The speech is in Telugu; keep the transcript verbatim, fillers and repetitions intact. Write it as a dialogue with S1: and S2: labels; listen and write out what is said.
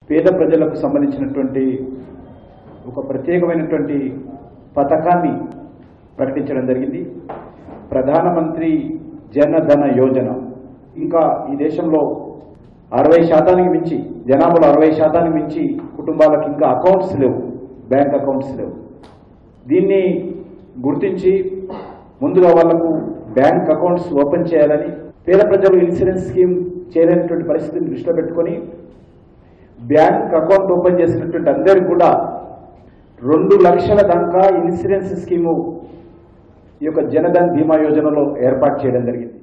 S1: పేద ప్రజలకు సంబంధించినటువంటి ఒక ప్రత్యేకమైనటువంటి పథకాన్ని ప్రకటించడం జరిగింది. ప్రధానమంత్రి జనధన యోజన. ఇంకా ఈ దేశంలో అరవై శాతానికి మించి జనాభాలో అరవై శాతానికి మించి కుటుంబాలకు ఇంకా అకౌంట్స్ లేవు, బ్యాంక్ అకౌంట్స్ లేవు. దీన్ని గుర్తించి ముందుగా వాళ్లకు బ్యాంక్ అకౌంట్స్ ఓపెన్ చేయాలని, పేద ప్రజలు ఇన్సూరెన్స్ స్కీమ్ చేయలేనటువంటి పరిస్థితిని దృష్టిలో పెట్టుకొని బ్యాంక్ అకౌంట్ ఓపెన్ చేసినటువంటి అందరికీ కూడా రెండు లక్షల దాకా ఇన్సూరెన్స్ స్కీము ఈ యొక్క జనధన్ బీమా యోజనలో ఏర్పాటు చేయడం జరిగింది.